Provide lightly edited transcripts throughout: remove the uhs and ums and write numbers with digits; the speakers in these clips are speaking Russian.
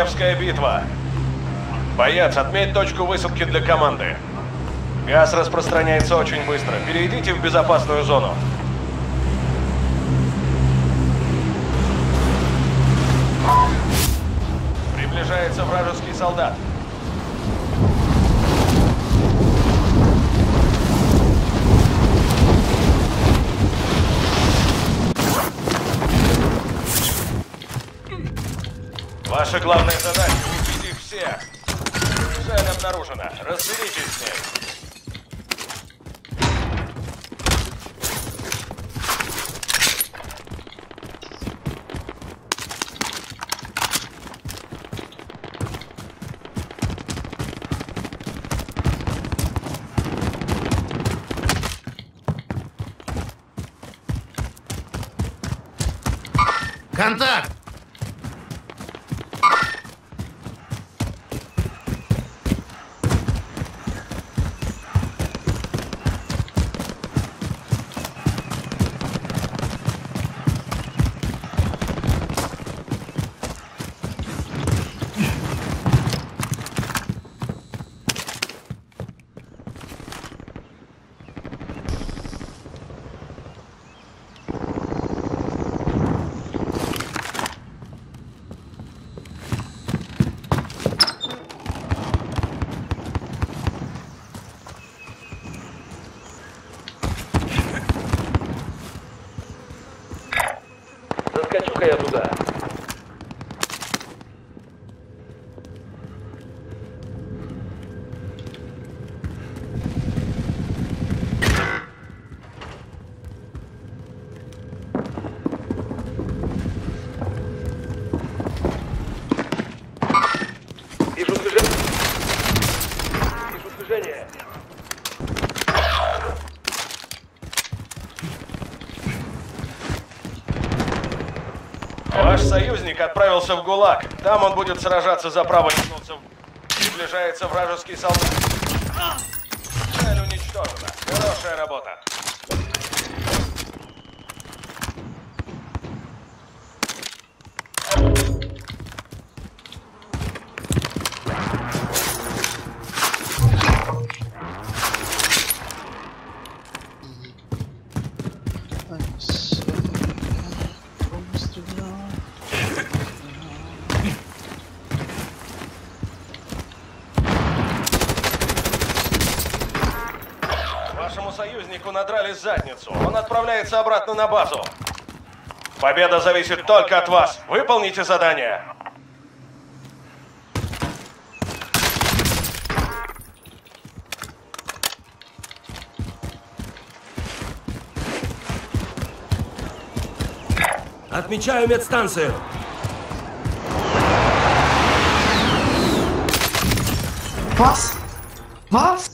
Королевская битва. Боец, отметь точку высадки для команды. Газ распространяется очень быстро. Перейдите в безопасную зону. Приближается вражеский солдат. Ваша главная задача — убить их всех. Цель обнаружена. Разберитесь с ней. Контакт! Заскочу-ка я туда. Вижу движение. Вижу движение. Ваш союзник отправился в ГУЛАГ. Там он будет сражаться за право вернуться. Приближается вражеский солдат. Цель уничтожена. Хорошая работа. Вашему союзнику надрали задницу. Он отправляется обратно на базу. Победа зависит только от вас. Выполните задание. Отмечаю медстанцию. Was? Was?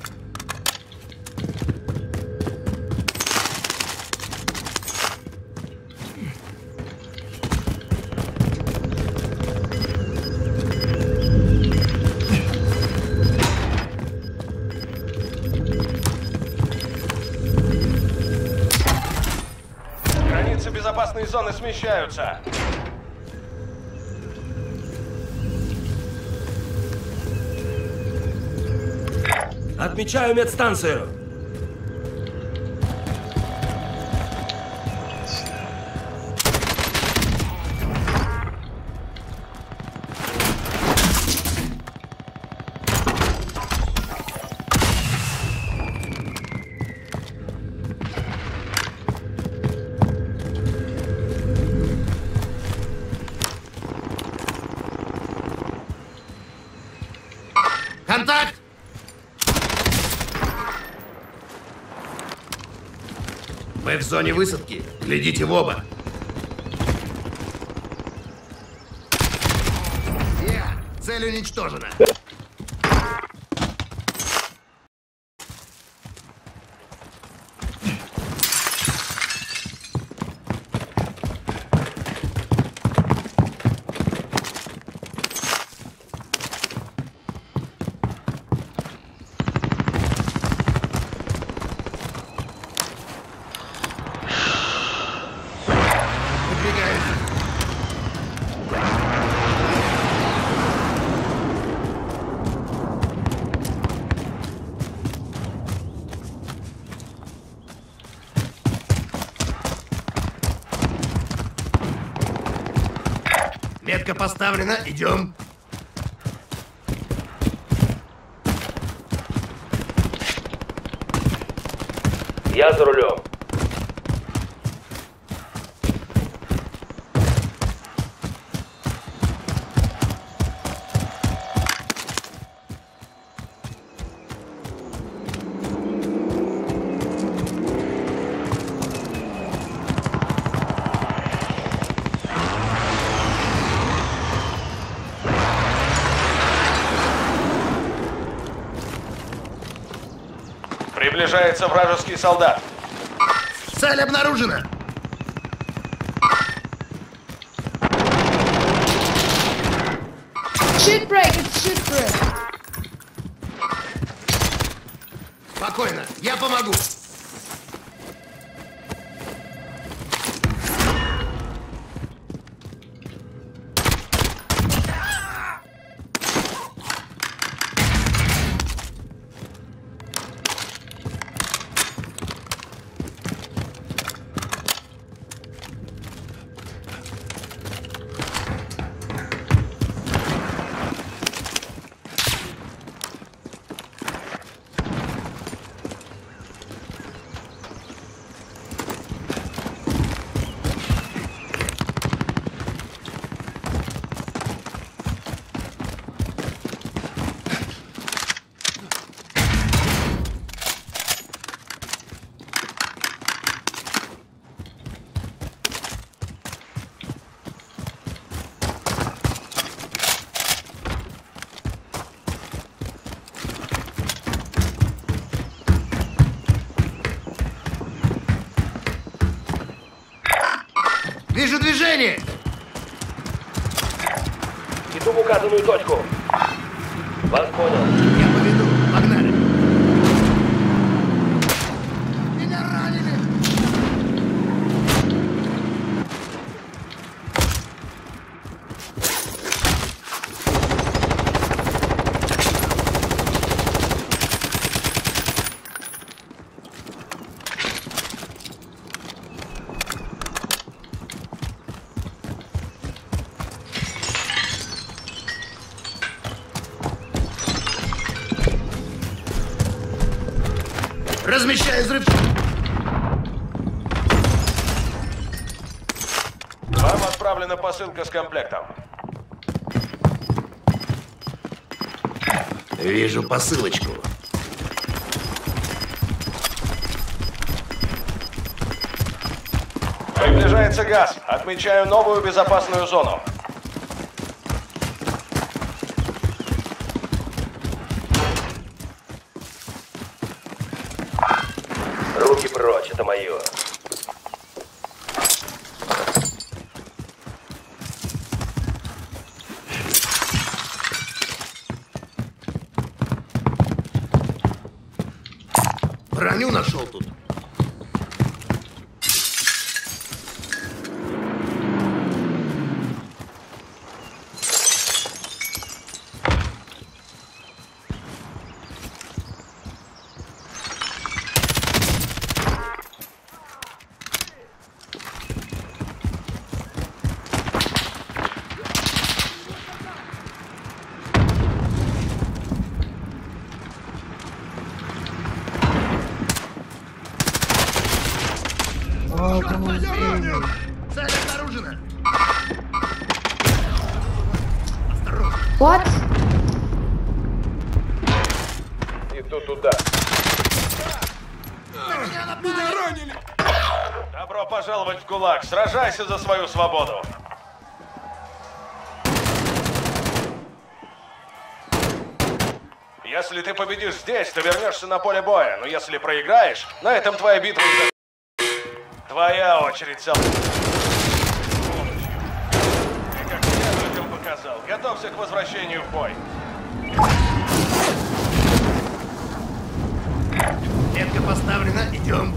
Границы безопасной зоны смещаются. Отмечаю медстанцию. Контакт! Мы в зоне высадки. Глядите в оба. Цель уничтожена. Метка поставлена, идем. Я за рулем. Приближается вражеский солдат. Цель обнаружена. Shit break, it's shit break. Спокойно, я помогу. Вижу движение! Иду в указанную точку. Вас понял. Я поведу. Погнали. Меня ранили! Размещаю взрывчатку. Вам отправлена посылка с комплектом. Вижу посылочку. Приближается газ. Отмечаю новую безопасную зону. Руки прочь, это мое. Броню нашел тут. Цель обнаружена. What? Иду туда. Добро пожаловать в ГУЛАГ. Сражайся за свою свободу. Если ты победишь здесь, то вернешься на поле боя. Но если проиграешь, на этом твоя битва уже... Твоя очередь, солдат. Ты как следует им показал. Готовься к возвращению в бой. Метка поставлена, идем.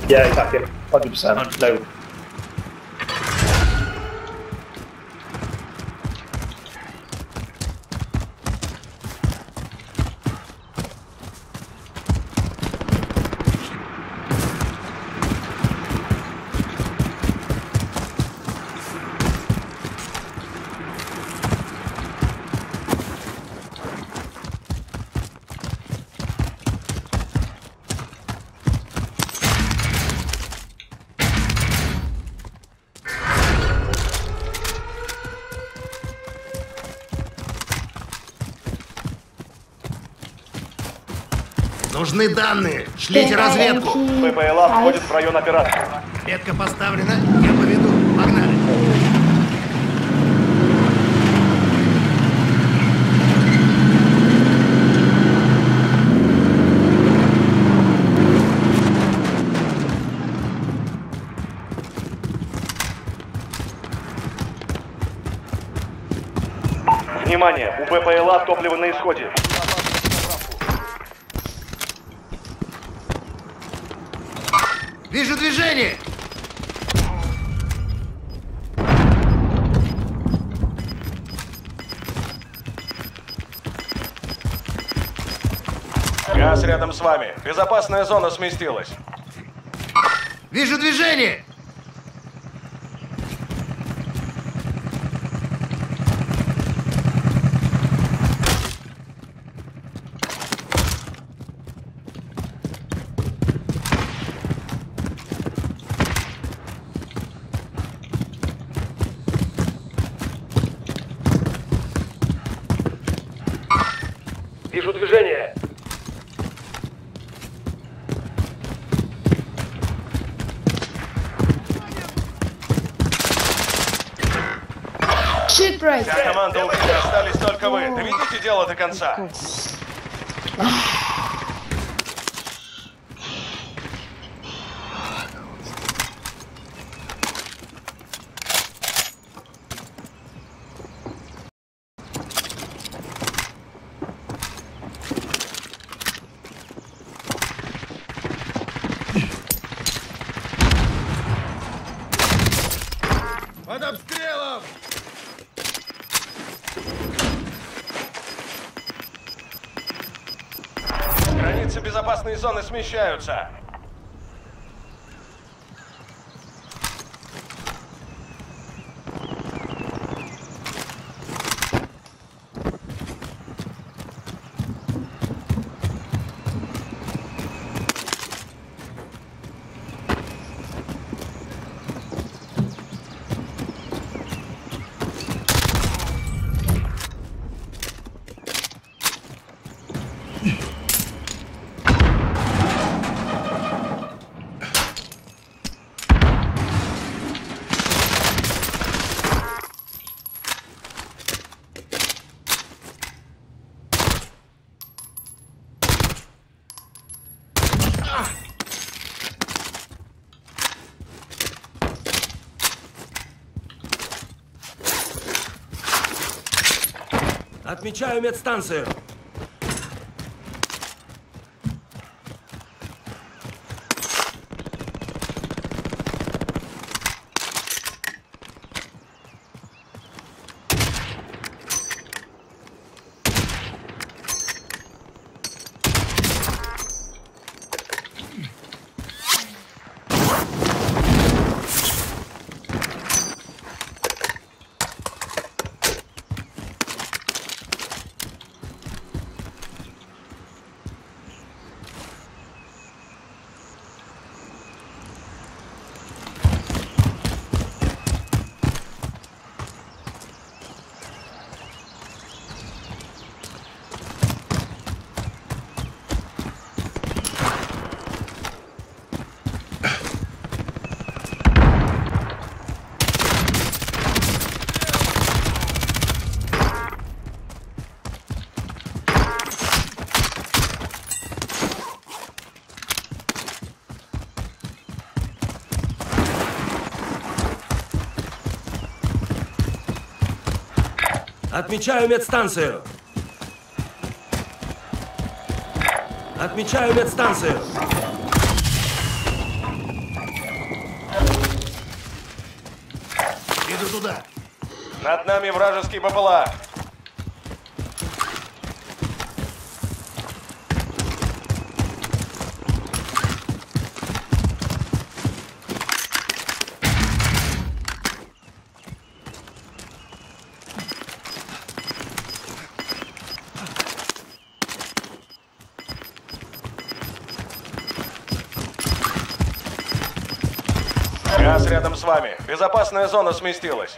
Yeah, exactly. 100%. No. Нужны данные. Шлите разведку. ППЛА входит в район операции. Ветка поставлена. Я поведу. Погнали. Внимание! У ППЛА топливо на исходе. Вижу движение. Газ рядом с вами. Безопасная зона сместилась. Вижу движение. Вижу движение. Shipwreck. Вся команда убита, остались только вы. Доведите дело до конца. Под обстрелом. Границы безопасной зоны смещаются. Отмечаю медстанцию. Отмечаю медстанцию. Отмечаю медстанцию. Иду туда. Над нами вражеский БПЛА. Газ рядом с вами. Безопасная зона сместилась.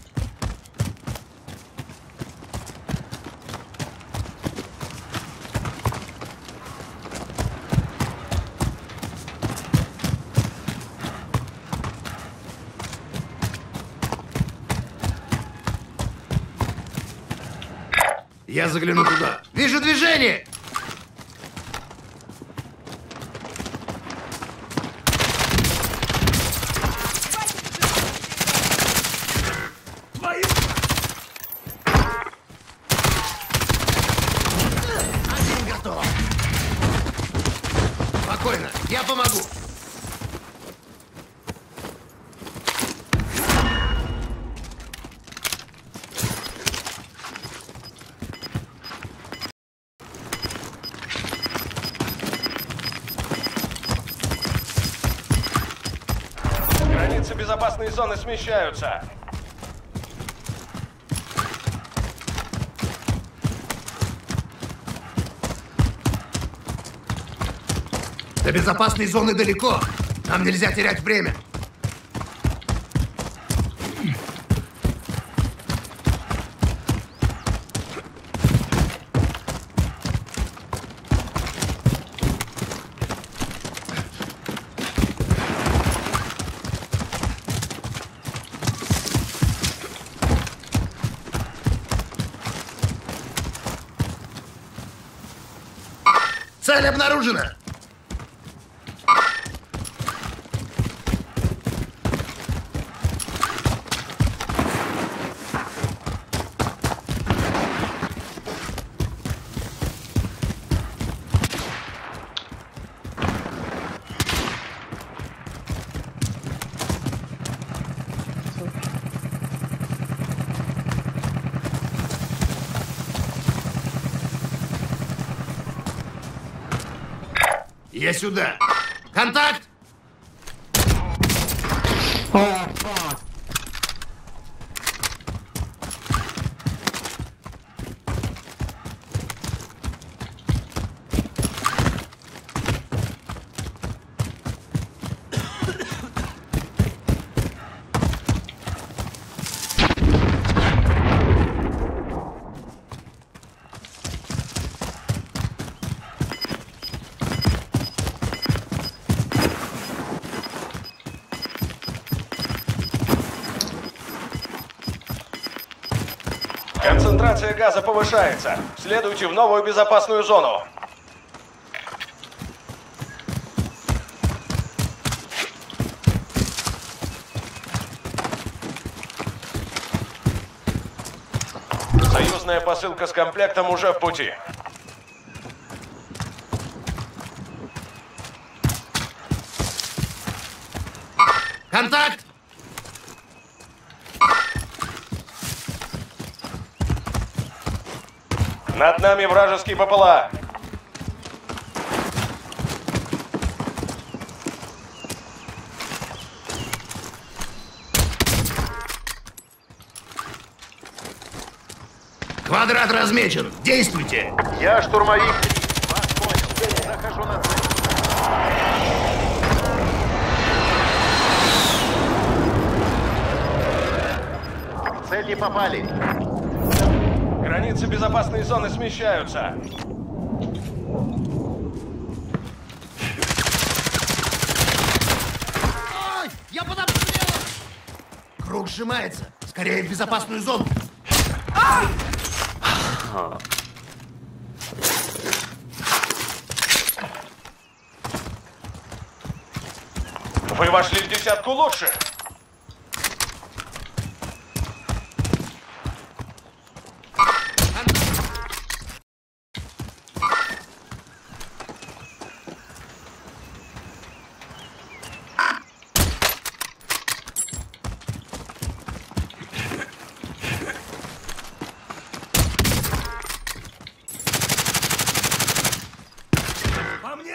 Я загляну туда. Вижу движение! Один готов. Спокойно, я помогу. Границы безопасной зоны смещаются. До безопасной зоны далеко. Нам нельзя терять время. Цель обнаружена! Я сюда. Контакт! Концентрация газа повышается. Следуйте в новую безопасную зону. Союзная посылка с комплектом уже в пути. Контакт! Над нами вражеский БПЛА. Квадрат размечен. Действуйте! Я штурмовик. Вас понял. Захожу на цель. В цель не попали. Границы безопасной зоны смещаются. Ой, я под обстрелом! Круг сжимается. Скорее в безопасную зону. Вы вошли в десятку лучших.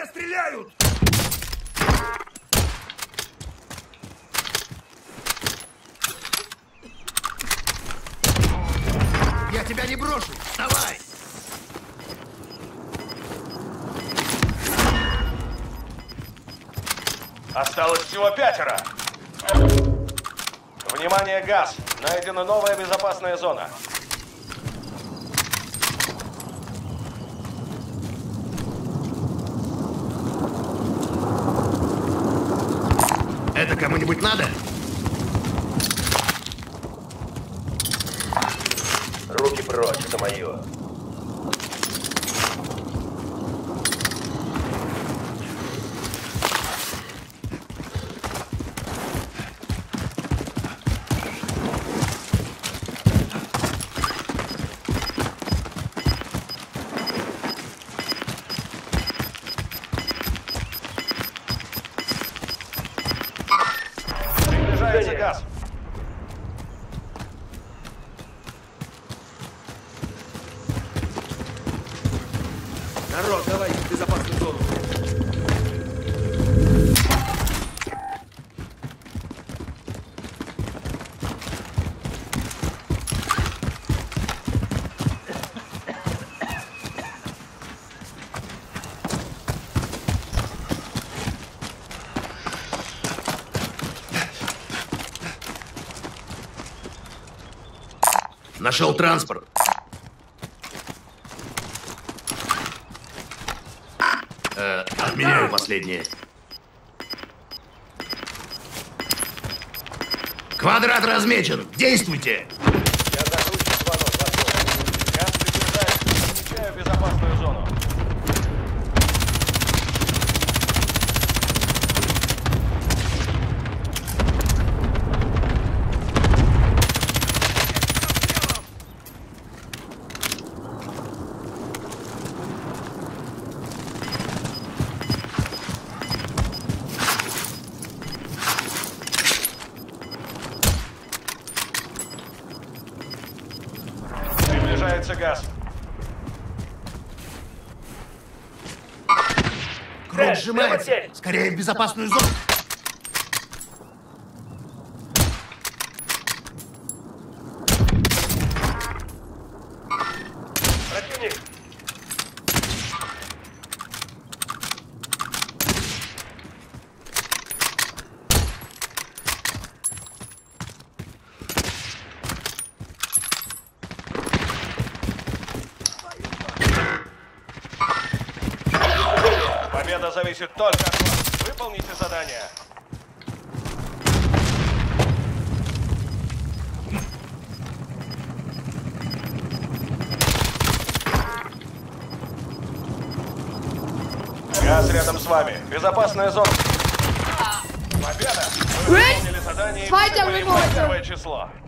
меня стреляют! Я тебя не брошу! Вставай! Осталось всего 5. Внимание, газ! Найдена новая безопасная зона. Это кому-нибудь надо? Руки прочь, это мое. Приближается газ. Народ, давай в безопасную зону. Нашел транспорт. Отменяю последнее. Квадрат размечен. Действуйте! Я загрузчик звонок, готов. Газ приближается. Отмечаю безопасную зону. Приближается газ. Круг сжимается. цель. Скорее в безопасную зону. Противник. Победа зависит только от вас. Выполните задание. Газ рядом с вами. Безопасная зона. Победа! Вы Great. выполнили задание и Fight прибыли everyone. на 1 число.